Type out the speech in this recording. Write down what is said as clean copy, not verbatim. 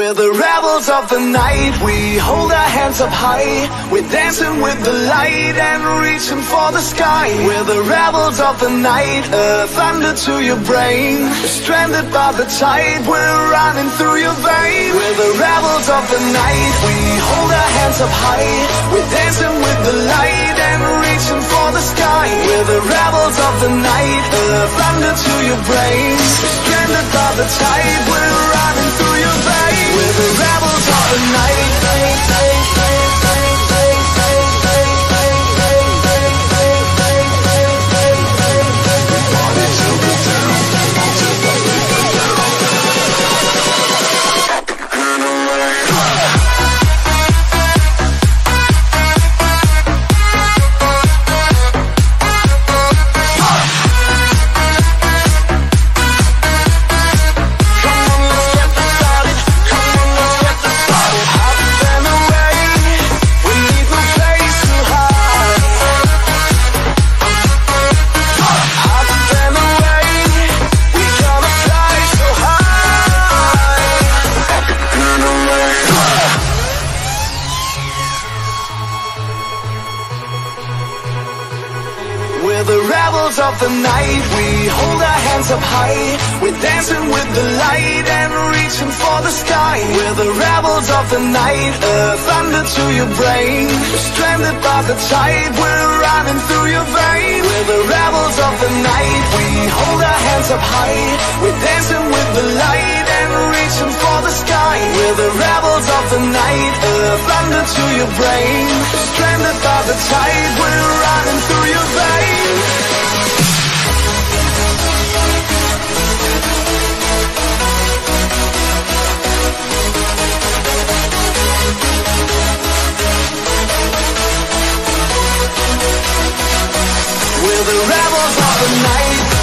We're the rebels of the night, we hold our hands up high. We're dancing with the light and reaching for the sky. We're the rebels of the night, thunder to your brain. Stranded by the tide, we're running through your veins. We're the rebels of the night, we hold our hands up high. We're dancing with the light and reaching for the sky. We're the rebels of the night, thunder to your brain. Stranded by the tide, we're running through your veins. We're the rebels of the night. We're the rebels of the night, we hold our hands up high. We're dancing with the light and reaching for the sky. We're the rebels of the night, thunder to your brain. Stranded by the tide, we're running through your veins. We're the rebels of the night, we hold our hands up high. We're dancing with the light and reaching for the sky. We're the rebels of the night, thunder to your brain. Stranded by the tide, we're running through your veins. We're the rebels of the night.